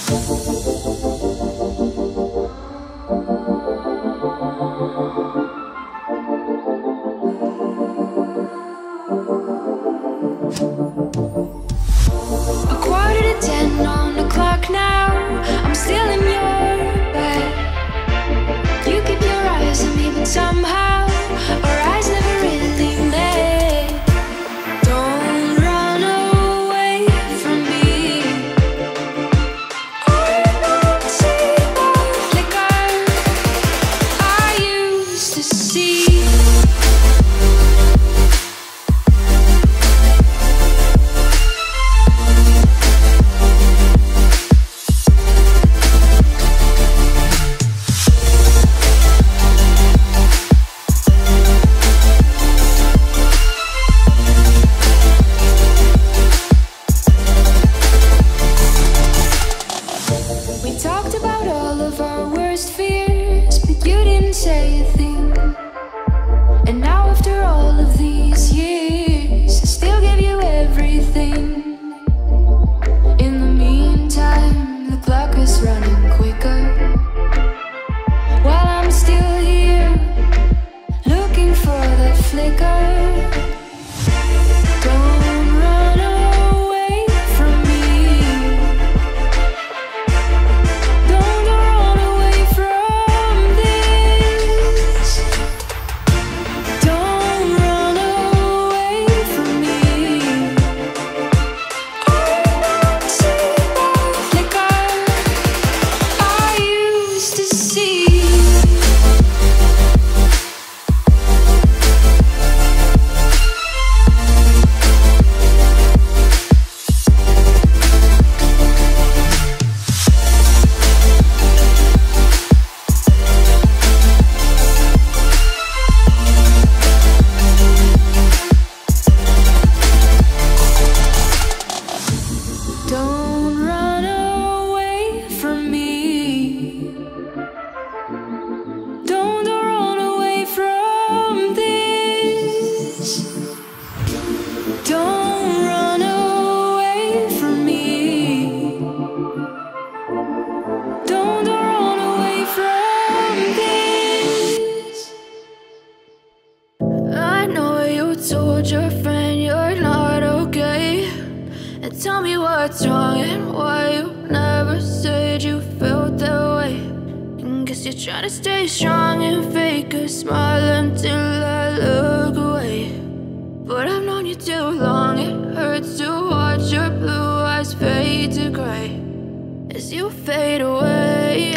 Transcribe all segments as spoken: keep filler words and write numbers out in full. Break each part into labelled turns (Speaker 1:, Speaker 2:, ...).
Speaker 1: what's wrong and why you never said you felt that way. And guess you're trying to stay strong and fake a smile until I look away. But I've known you too long, it hurts to watch your blue eyes fade to gray as you fade away,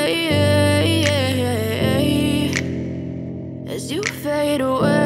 Speaker 1: as you fade away.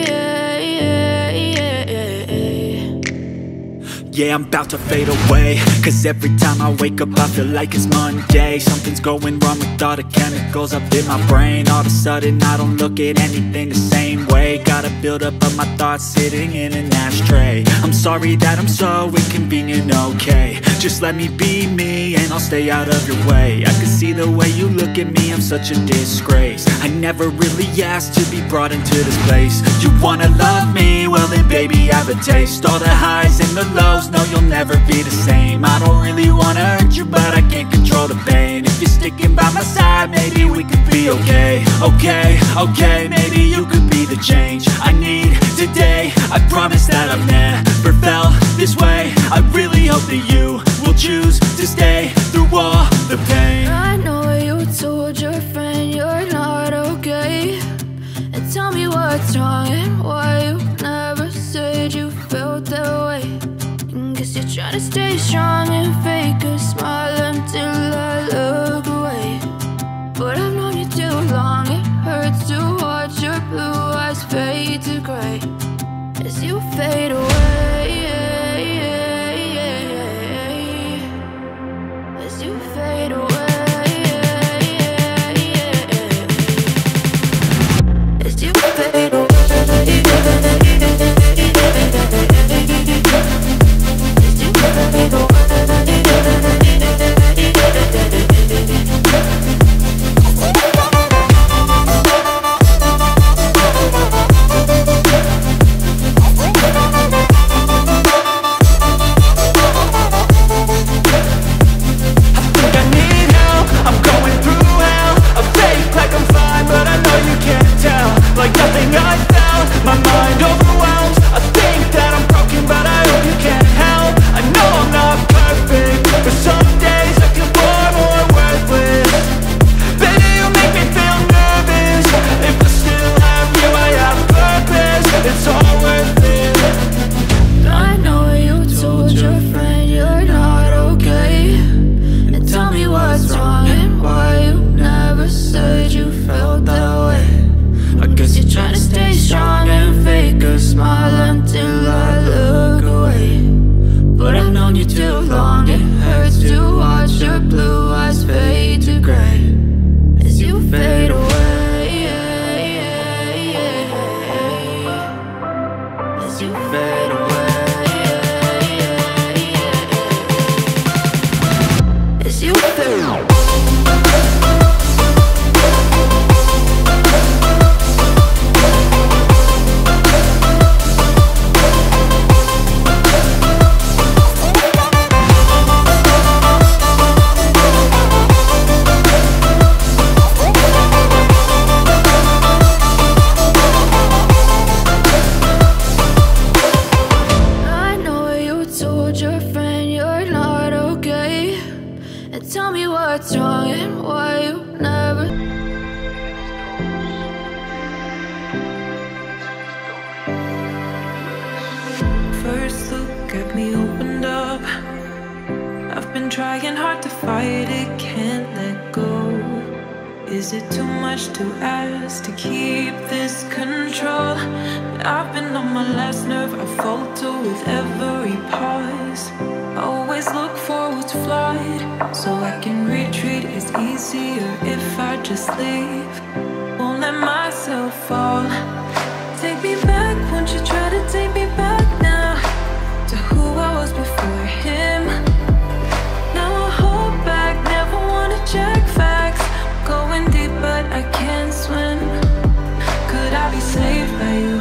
Speaker 2: Yeah, I'm about to fade away, cause every time I wake up I feel like it's Monday. Something's going wrong with all the chemicals up in my brain. All of a sudden I don't look at anything the same way. Got a build up of my thoughts sitting in an ashtray. I'm sorry that I'm so inconvenient, okay. Just let me be me and I'll stay out of your way. I can see the way you look at me, I'm such a disgrace. I never really asked to be brought into this place. You wanna love me? Well then baby, have a taste. All the highs and the lows, no, you'll never be the same. I don't really wanna hurt you, but I can't control the pain. If you're sticking by my side, maybe we could be okay. Okay, okay, maybe you could be the change I need today. I promise that I've never felt this way. I really hope that you will choose to stay through all the pain.
Speaker 1: I know you told your friend you're not okay, and tell me what's wrong and why you never said you felt that way. Guess you're trying to stay strong and fake a smile until I look away. But I've known you too long, it hurts to watch your blue eyes fade to gray as you fade away, as you fade away, as you fade away. Fade away. guess you feel. Tell me what's wrong and why you never.
Speaker 3: First look at me opened up. I've been trying hard to fight it, can't let go. Is it too much to ask to keep this control? I've been on my last nerve, I falter with every pause. Always look for what's flawed, so I can retreat. It's easier if I just leave. Won't let myself fall. Take me back, won't you try to take me back now to who I was before him. Now I hold back, never wanna check facts. Going deep but I can't swim. Could I be saved by you?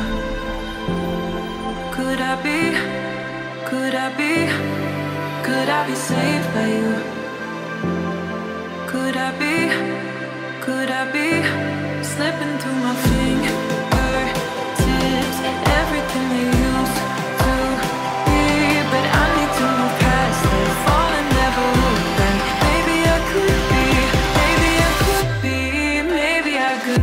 Speaker 3: Could I be? Could I be? Could I be saved by you? Could I be? Could I be? Slipping through my fingertips, everything they used to be. But I need to move past it, fall and never look back. Maybe I could be, maybe I could be, maybe I could.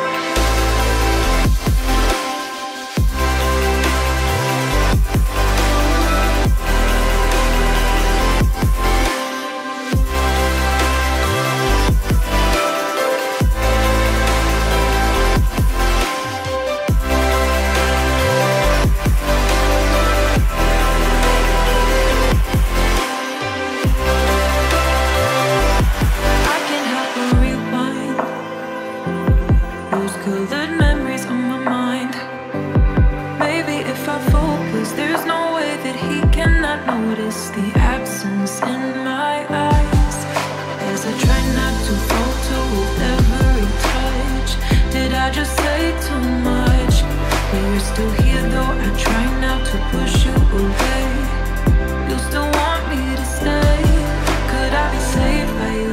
Speaker 3: Colored memories on my mind. Maybe if I focus, there's no way that he cannot notice the absence in my eyes. As I try not to falter with every touch. Did I just say too much? But you're still here though, I try not to push you away. You still want me to stay. Could I be saved by you?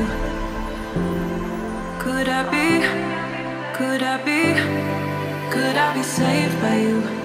Speaker 3: Could I be? Could I be, could I be saved by you?